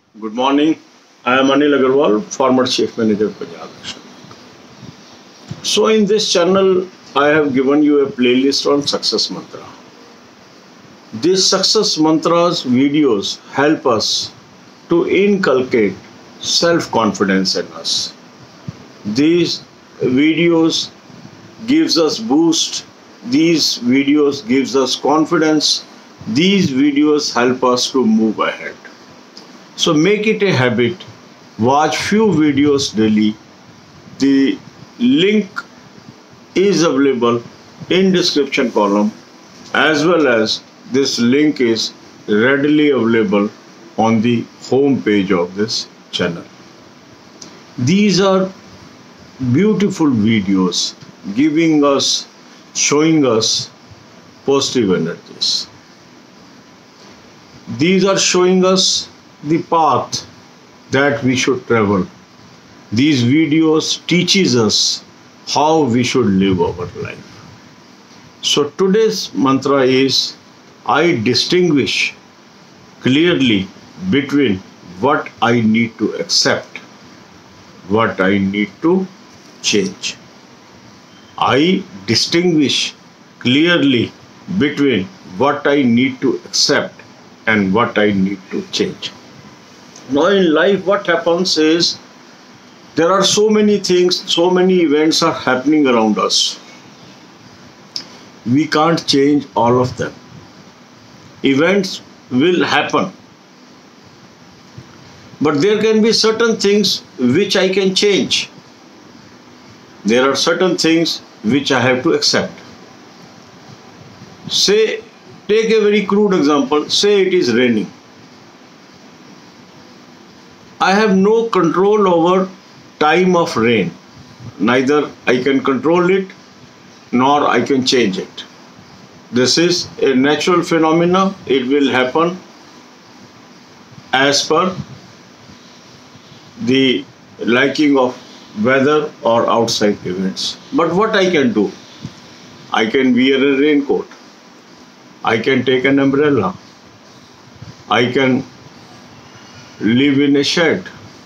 Good morning. I am Anil Agarwal, former Chief Manager Punjab National Bank. So in this channel, I have given you a playlist on Success Mantra. These Success Mantras videos help us to inculcate self-confidence in us. These videos gives us boost. These videos gives us confidence. These videos help us to move ahead. So make it a habit. Watch few videos daily. The link is available in description column, as well as this link is readily available on the home page of this channel. These are beautiful videos showing us positive energies. These are showing us the path that we should travel. These videos teaches us how we should live our life. So today's mantra is, I distinguish clearly between what I need to accept, what I need to change. I distinguish clearly between what I need to accept and what I need to change. Now in life, what happens is there are so many things, so many events are happening around us. We can't change all of them. Events will happen. But there can be certain things which I can change. There are certain things which I have to accept. Say, take a very crude example. Say it is raining. I have no control over time of rain. Neither I can control it nor I can change it. This is a natural phenomena. It will happen as per the liking of weather or outside events. But what I can do? I can wear a raincoat. I can take an umbrella. I can live in a shed.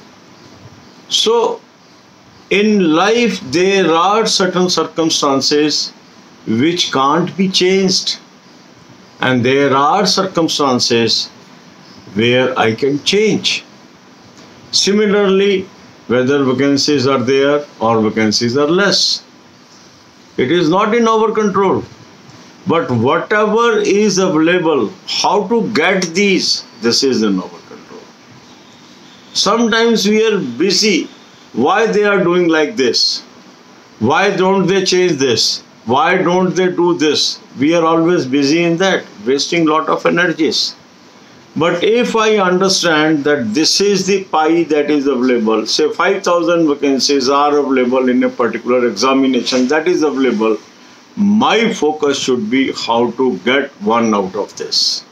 So in life there are certain circumstances which can't be changed, and there are circumstances where I can change. Similarly, whether vacancies are there or vacancies are less, it is not in our control. But whatever is available, how to get these, this is in our control. Sometimes we are busy. Why they are doing like this? Why don't they change this? Why don't they do this? We are always busy in that, wasting lot of energies. But if I understand that this is the pie that is available, say 5,000 vacancies are available in a particular examination that is available, my focus should be how to get one out of this.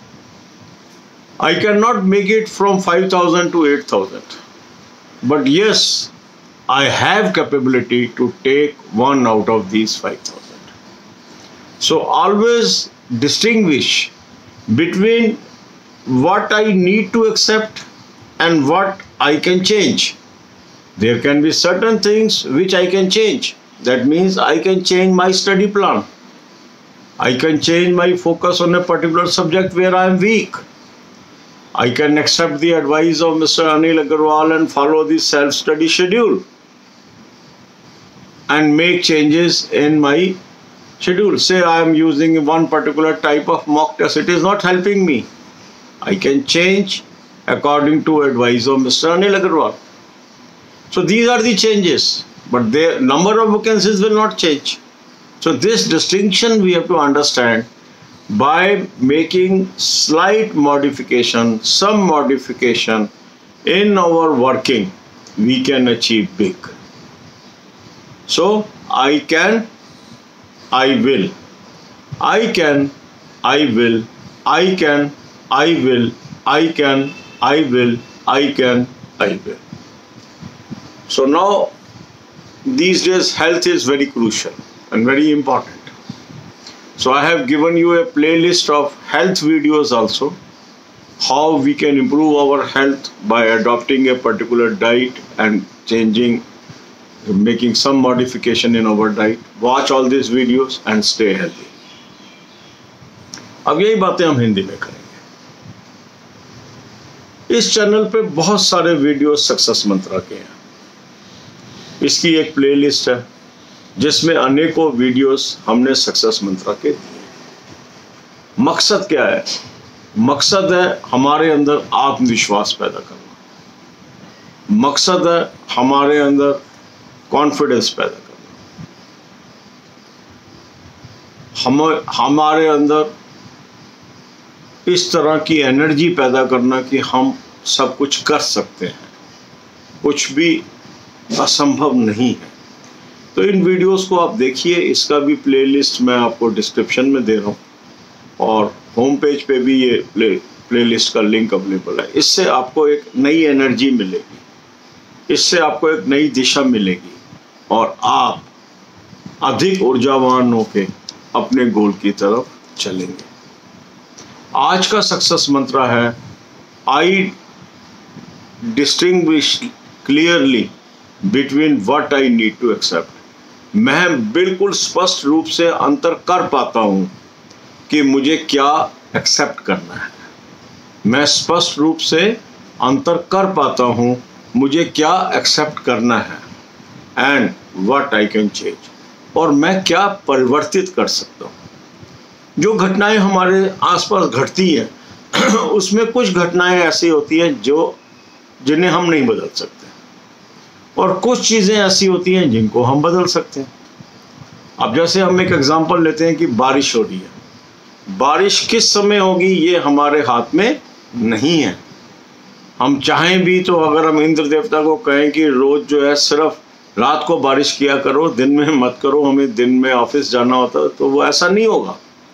I cannot make it from 5,000 to 8,000. But yes, I have capability to take one out of these 5,000. So always distinguish between what I need to accept and what I can change. There can be certain things which I can change. That means I can change my study plan. I can change my focus on a particular subject where I am weak. I can accept the advice of Mr. Anil Agarwal and follow the self-study schedule and make changes in my schedule. Say I am using one particular type of mock test. It is not helping me. I can change according to advice of Mr. Anil Agarwal. So these are the changes, but the number of vacancies will not change. So this distinction we have to understand. By making slight modification, some modification in our working, we can achieve big. So I can, I will. I can, I will. I can, I will. I can, I will. I can, I will. So now these days health is very crucial and very important. So I have given you a playlist of health videos also. how we can improve our health by adopting a particular diet and making some modification in our diet. Watch all these videos and stay healthy. अब यही बातें हम हिंदी में करेंगे। इस channel पे बहुत सारे वीडियो सक्सेस मंत्रा के हैं। इसकी एक प्लेलिस्ट है जिसमें अनेकों वीडियोस हमने सक्सेस मंत्रा के दिए। मकसद क्या है? मकसद है हमारे अंदर आत्मविश्वास पैदा करना, मकसद है हमारे अंदर कॉन्फिडेंस पैदा करना, हमारे अंदर इस तरह की एनर्जी पैदा करना कि हम सब कुछ कर सकते हैं, कुछ भी असंभव नहीं है। तो इन वीडियोस को आप देखिए। इसका भी प्लेलिस्ट मैं आपको डिस्क्रिप्शन में दे रहा हूँ और होम पेज पे भी ये प्लेलिस्ट का लिंक अवेलेबल है। इससे आपको एक नई एनर्जी मिलेगी, इससे आपको एक नई दिशा मिलेगी और आप अधिक ऊर्जावान होकर अपने गोल की तरफ चलेंगे। आज का सक्सेस मंत्र है, I distinguish clearly between what I need to accept. मैं बिल्कुल स्पष्ट रूप से अंतर कर पाता हूं कि मुझे क्या एक्सेप्ट करना है। मैं स्पष्ट रूप से अंतर कर पाता हूं मुझे क्या एक्सेप्ट करना है and what I can change, और मैं क्या परिवर्तित कर सकता हूं। जो घटनाएं हमारे आसपास घटती हैं उसमें कुछ घटनाएं ऐसी होती हैं जिन्हें हम नहीं बदल सकते और कुछ चीज़ें ऐसी होती हैं जिनको हम बदल सकते हैं। अब जैसे हम एक एग्जांपल लेते हैं कि बारिश हो रही है। बारिश किस समय होगी ये हमारे हाथ में नहीं है। हम चाहें भी तो अगर हम इंद्र देवता को कहें कि रोज़ जो है सिर्फ रात को बारिश किया करो, दिन में मत करो, हमें दिन में ऑफिस जाना होता है, तो वो ऐसा नहीं होगा।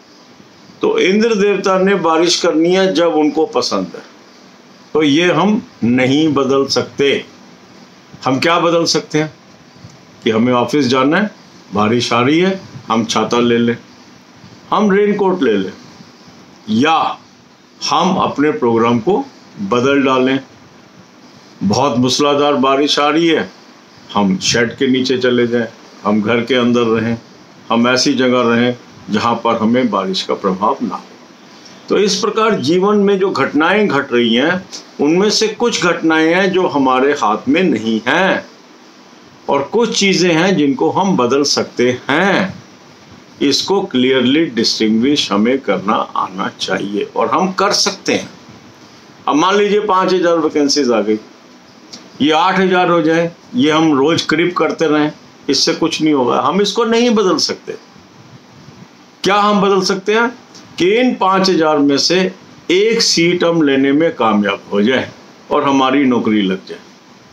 तो इंद्र देवता ने बारिश करनी है जब उनको पसंद है, तो ये हम नहीं बदल सकते। हम क्या बदल सकते हैं कि हमें ऑफिस जाना है, बारिश आ रही है, हम छाता ले लें, हम रेनकोट ले लें, या हम अपने प्रोग्राम को बदल डालें। बहुत मूसलाधार बारिश आ रही है, हम शेड के नीचे चले जाएं, हम घर के अंदर रहें, हम ऐसी जगह रहें जहां पर हमें बारिश का प्रभाव ना हो। तो इस प्रकार जीवन में जो घटनाएं घट रही हैं उनमें से कुछ घटनाएं हैं जो हमारे हाथ में नहीं हैं और कुछ चीज़ें हैं जिनको हम बदल सकते हैं। इसको क्लियरली डिस्टिंग्विश हमें करना आना चाहिए और हम कर सकते हैं। अब मान लीजिए 5000 वैकेंसीज आ गई, ये 8000 हो जाए, ये हम रोज करीब करते रहें, इससे कुछ नहीं होगा। हम इसको नहीं बदल सकते। क्या हम बदल सकते हैं कि इन 5000 में से एक सीट हम लेने में कामयाब हो जाए और हमारी नौकरी लग जाए।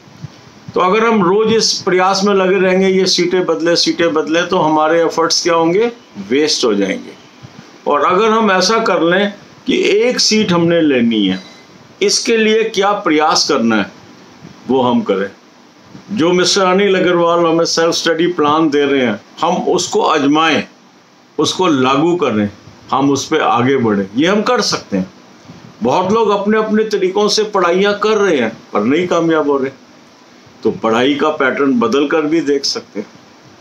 तो अगर हम रोज इस प्रयास में लगे रहेंगे ये सीटें बदले तो हमारे एफर्ट्स क्या होंगे? वेस्ट हो जाएंगे। और अगर हम ऐसा कर लें कि एक सीट हमने लेनी है, इसके लिए क्या प्रयास करना है वो हम करें। जो मिस्टर अनिल अग्रवाल हमें सेल्फ स्टडी प्लान दे रहे हैं, हम उसको आजमाएं, उसको लागू करें, हम उस पर आगे बढ़ें, ये हम कर सकते हैं। बहुत लोग अपने अपने तरीकों से पढ़ाइयाँ कर रहे हैं पर नहीं कामयाब हो रहे, तो पढ़ाई का पैटर्न बदल कर भी देख सकते हैं।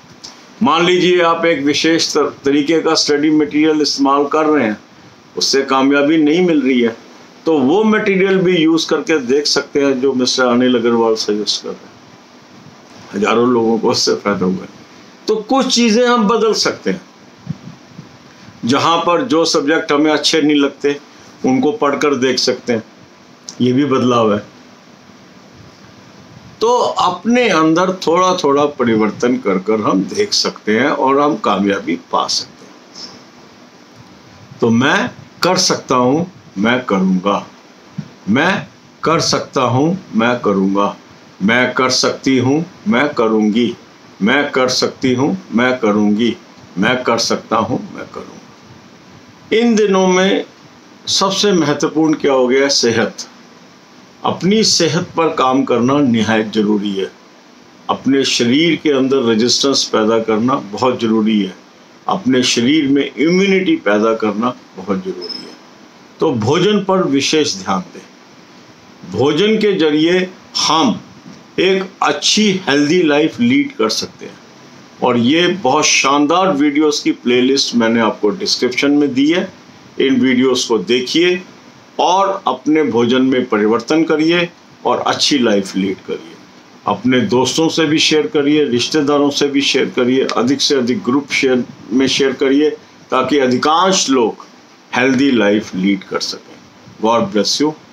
मान लीजिए आप एक विशेष तरीके का स्टडी मटेरियल इस्तेमाल कर रहे हैं, उससे कामयाबी नहीं मिल रही है, तो वो मटेरियल भी यूज़ करके देख सकते हैं जो मिस्टर अनिल अग्रवाल सजेस्ट कर रहे हैं। हजारों लोगों को उससे फायदा हुआ है। तो कुछ चीज़ें हम बदल सकते हैं। जहाँ पर जो सब्जेक्ट हमें अच्छे नहीं लगते उनको पढ़कर देख सकते हैं, ये भी बदलाव है। तो अपने अंदर थोड़ा थोड़ा परिवर्तन कर कर हम देख सकते हैं और हम कामयाबी पा सकते हैं। तो मैं कर सकता हूँ, मैं करूँगा, मैं कर सकता हूँ, मैं करूँगा, मैं कर सकती हूँ, मैं करूँगी, मैं कर सकती हूँ, मैं करूँगी, मैं कर सकता हूँ, मैं करूँगा। इन दिनों में सबसे महत्वपूर्ण क्या हो गया है? सेहत। अपनी सेहत पर काम करना निहायत ज़रूरी है। अपने शरीर के अंदर रेजिस्टेंस पैदा करना बहुत ज़रूरी है। अपने शरीर में इम्यूनिटी पैदा करना बहुत ज़रूरी है। तो भोजन पर विशेष ध्यान दें। भोजन के जरिए हम एक अच्छी हेल्दी लाइफ लीड कर सकते हैं। और ये बहुत शानदार वीडियोस की प्लेलिस्ट मैंने आपको डिस्क्रिप्शन में दी है। इन वीडियोस को देखिए और अपने भोजन में परिवर्तन करिए और अच्छी लाइफ लीड करिए। अपने दोस्तों से भी शेयर करिए, रिश्तेदारों से भी शेयर करिए, अधिक से अधिक ग्रुप शेयर करिए, ताकि अधिकांश लोग हेल्दी लाइफ लीड कर सकें। God bless you.